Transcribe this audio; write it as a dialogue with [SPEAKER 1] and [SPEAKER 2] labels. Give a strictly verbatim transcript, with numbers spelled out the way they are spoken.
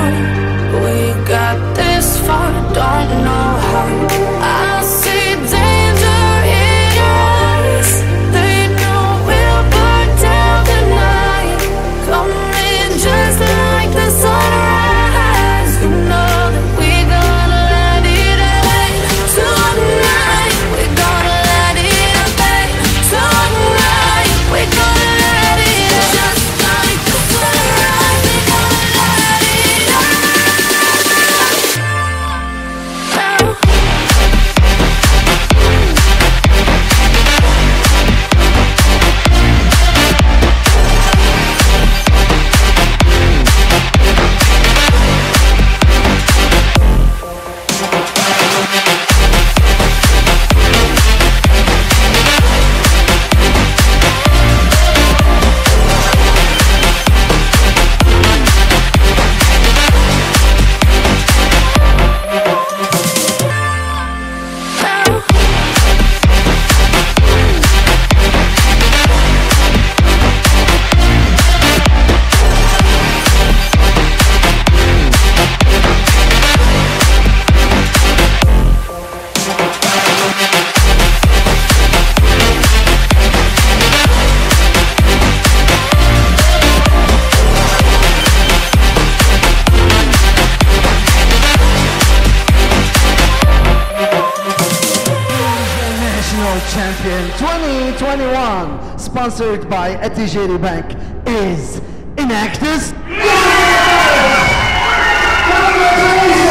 [SPEAKER 1] on. We got this far, don't know how. I see danger in your eyes. They know we'll burn down the night. Coming just like the sunrise. You know that we're gonna let it rain. Tonight, we're gonna let it rain. Tonight, we're gonna let it rain. Just like the sunrise, we're gonna let it rain.
[SPEAKER 2] Champion twenty twenty-one, sponsored by Etijeri Bank, is Enactus. Congratulations!